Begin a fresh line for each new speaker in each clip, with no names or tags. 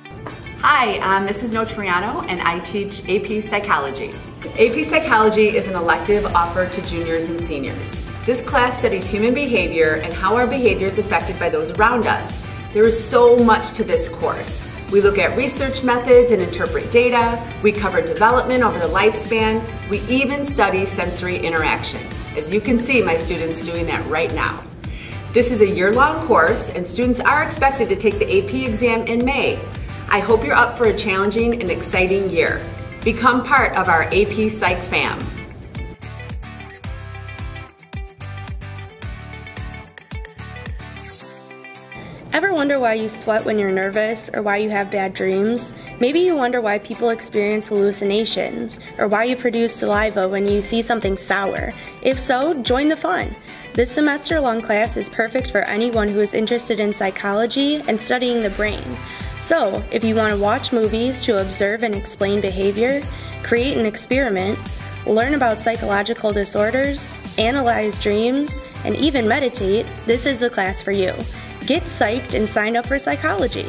Hi, I'm Mrs. Notriano and I teach AP Psychology. AP Psychology is an elective offered to juniors and seniors. This class studies human behavior and how our behavior is affected by those around us. There is so much to this course. We look at research methods and interpret data. We cover development over the lifespan. We even study sensory interaction. As you can see, my students doing that right now. This is a year-long course and students are expected to take the AP exam in May. I hope you're up for a challenging and exciting year. Become part of our AP Psych fam.
Ever wonder why you sweat when you're nervous or why you have bad dreams? Maybe you wonder why people experience hallucinations or why you produce saliva when you see something sour. If so, join the fun. This semester-long class is perfect for anyone who is interested in psychology and studying the brain. So, if you want to watch movies to observe and explain behavior, create an experiment, learn about psychological disorders, analyze dreams, and even meditate, this is the class for you. Get psyched and sign up for psychology.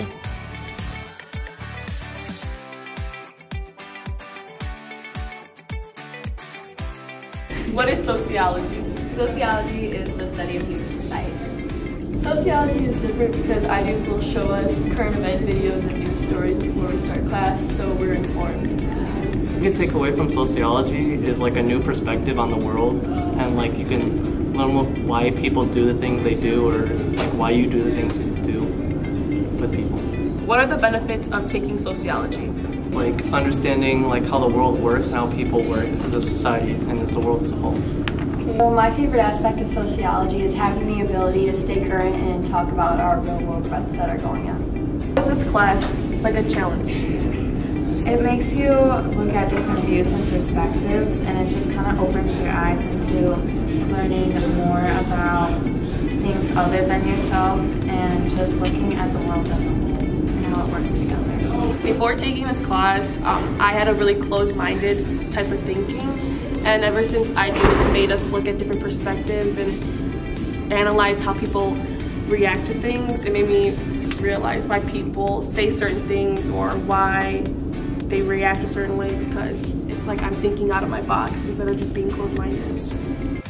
What is sociology?
Sociology is the study of human society.
Sociology is different because IDU will show us current event videos and news stories before we start class, so we're informed.
What you can take away from sociology is like a new perspective on the world, and like you can learn why people do the things they do, or like why you do the things you do with people.
What are the benefits of taking sociology?
Like understanding like how the world works and how people work as a society and as the world as a whole.
Well, my favorite aspect of sociology is having the ability to stay current and talk about our real world events that are going on.
How is this class like a challenge?
It makes you look at different views and perspectives, and it just kind of opens your eyes into learning more about things other than yourself and just looking at the world as a whole and how it works together.
Before taking this class, I had a really closed-minded type of thinking, and ever since it made us look at different perspectives and analyze how people react to things, it made me realize why people say certain things or why they react a certain way, because it's like I'm thinking out of my box instead of just being closed-minded.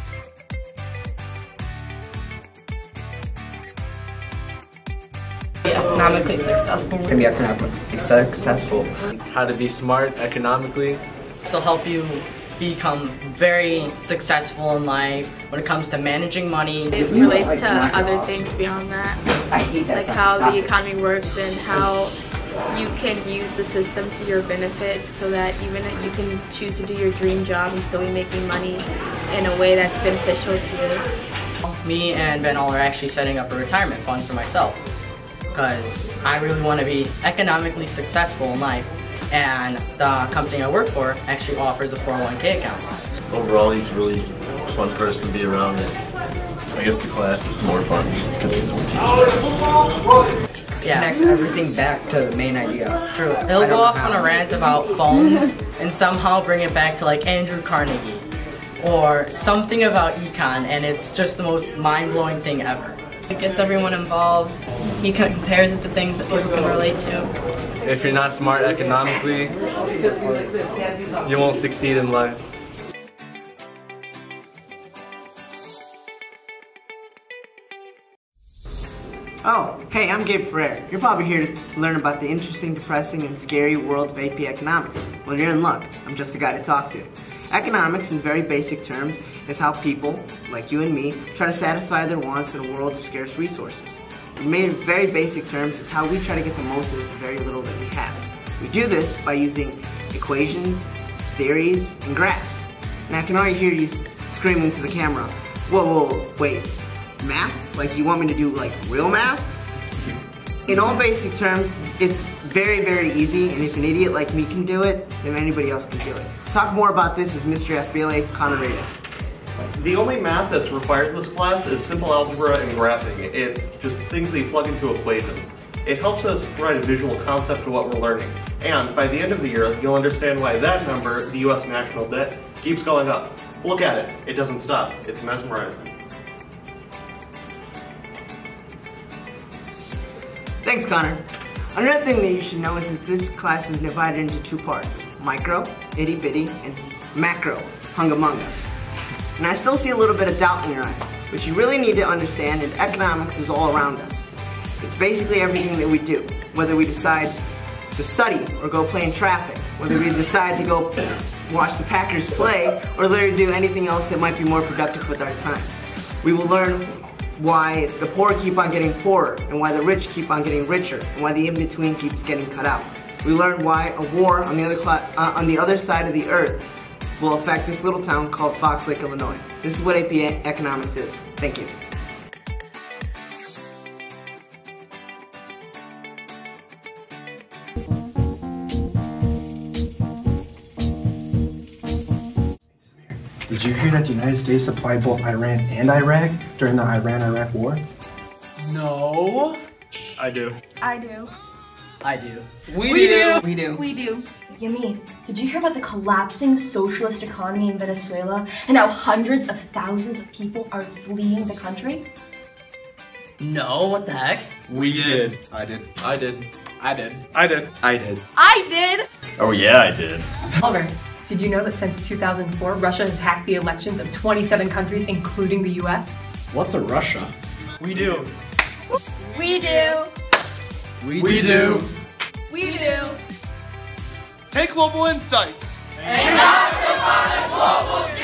Economically successful.
To be economically successful.
How to be smart economically.
This will help you become very successful in life when it comes to managing money.
It relates to other things beyond that, like how the economy works and how you can use the system to your benefit so that even if you can choose to do your dream job and still be making money in a way that's beneficial to you.
Me and Ben All are actually setting up a retirement fund for myself because I really want to be economically successful in life, and the company I work for actually offers a 401k account.
Overall, he's a really fun person to be around, and I guess the class is more fun because he's one teacher.
Yeah.
Connects everything back to the main idea.
True. He'll go off on a rant about phones and somehow bring it back to like Andrew Carnegie or something about econ, and it's just the most mind-blowing thing ever.
It gets everyone involved. He compares it to things that people can relate to.
If you're not smart economically, you won't succeed in life.
Oh, hey, I'm Gabe Ferrer. You're probably here to learn about the interesting, depressing, and scary world of AP Economics. Well, you're in luck. I'm just the guy to talk to. Economics, in very basic terms, is how people, like you and me, try to satisfy their wants in a world of scarce resources. In very basic terms, it's how we try to get the most of the very little that we have. We do this by using equations, theories, and graphs. And I can already hear you screaming to the camera, whoa, wait. Math? Like you want me to do like real math? In all basic terms, it's very, very easy, and if an idiot like me can do it, then anybody else can do it. To talk more about this is Mr. FBLA, Connor Rada.
The only math that's required in this class is simple algebra and graphing. It just things that you plug into equations. It helps us provide a visual concept of what we're learning. And by the end of the year, you'll understand why that number, the US national debt, keeps going up. Look at it. It doesn't stop. It's mesmerizing.
Thanks, Connor. Another thing that you should know is that this class is divided into two parts: micro, itty bitty, and macro, hunga munga. And I still see a little bit of doubt in your eyes, but you really need to understand that economics is all around us. It's basically everything that we do, whether we decide to study or go play in traffic, whether we decide to go watch the Packers play, or literally do anything else that might be more productive with our time. We will learn why the poor keep on getting poorer, and why the rich keep on getting richer, and why the in-between keeps getting cut out. We learn why a war on the other side of the earth will affect this little town called Fox Lake, Illinois. This is what AP Economics is. Thank you.
Did you hear that the United States supplied both Iran and Iraq during the Iran-Iraq War?
No.
I do.
I do.
I do.
We do.
We do.
We do.
Yumi, did you hear about the collapsing socialist economy in Venezuela and how hundreds of thousands of people are fleeing the country?
No, what the heck?
We did.
I did.
I did.
I did.
I did.
I did.
I did!
Oh yeah, I did.
Oliver, did you know that since 2004, Russia has hacked the elections of 27 countries, including the US?
What's a Russia?
We do.
We do.
We do.
We do.
Take global insights.
And not the global